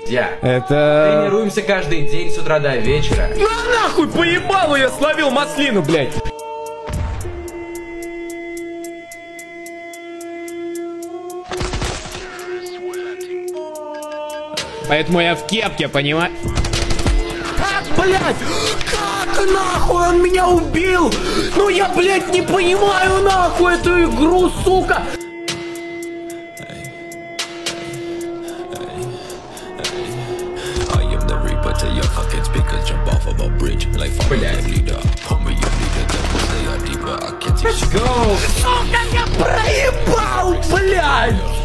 Это... Тренируемся каждый день с утра до вечера. На нахуй поебалу я словил маслину, блядь! Поэтому я в кепке, понимаешь? Как, блядь? Как нахуй он меня убил? Ну я, блядь, не понимаю нахуй эту игру, сука! Let's go! Сука, я проебал, блядь!